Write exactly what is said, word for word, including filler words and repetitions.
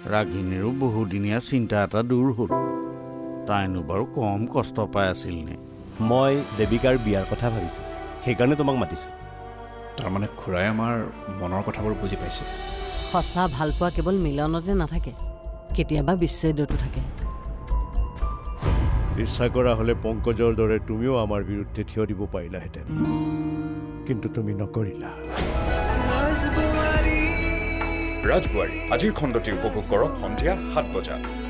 ৰাগিনীৰো বহুদিনীয়া চিন্তা এটা দূৰ হ'ল। তাইনো বাৰু কম কষ্ট পাই আছিল নে? মই দেৱিকাৰ বিয়াৰ কথা ভাবিছোঁ, সেইকাৰণে তোমাক মাতিছোঁ। তাৰমানে খুৰাই আমাৰ মনৰ কথাবোৰ বুজি পাইছে। সঁচা ভালপোৱা কেৱল মিলনতে নাথাকে, কেতিয়াবা বিচ্ছেদতো থাকে। ইচ্ছা কৰা হ'লে পংকজৰ দৰে তুমিও আমাৰ বিৰুদ্ধে থিয় দিব পাৰিলাহেঁতেন, কিন্তু তুমি নকৰিলা। ৰাজবোৱাৰী আজিৰ খণ্ডটি উপভোগ কৰক সন্ধিয়া সাত বজাত।